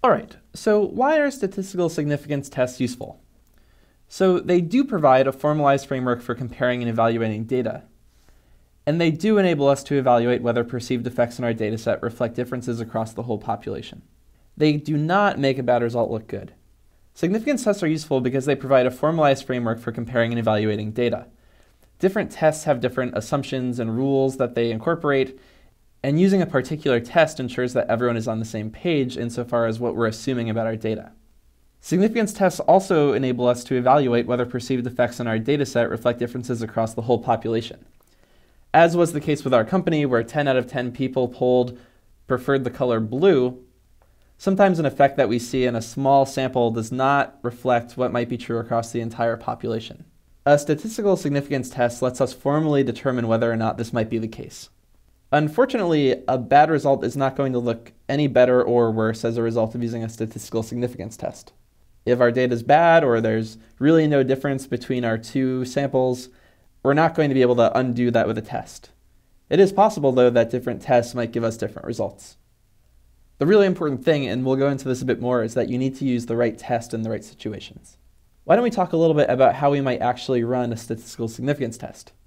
Alright, so why are statistical significance tests useful? So they do provide a formalized framework for comparing and evaluating data. And they do enable us to evaluate whether perceived effects in our dataset reflect differences across the whole population. They do not make a bad result look good. Significance tests are useful because they provide a formalized framework for comparing and evaluating data. Different tests have different assumptions and rules that they incorporate, and using a particular test ensures that everyone is on the same page insofar as what we're assuming about our data. Significance tests also enable us to evaluate whether perceived effects in our dataset reflect differences across the whole population. As was the case with our company, where 10 out of 10 people polled preferred the color blue, sometimes an effect that we see in a small sample does not reflect what might be true across the entire population. A statistical significance test lets us formally determine whether or not this might be the case. Unfortunately, a bad result is not going to look any better or worse as a result of using a statistical significance test. If our data is bad or there's really no difference between our two samples, we're not going to be able to undo that with a test. It is possible, though, that different tests might give us different results. The really important thing, and we'll go into this a bit more, is that you need to use the right test in the right situations. Why don't we talk a little bit about how we might actually run a statistical significance test?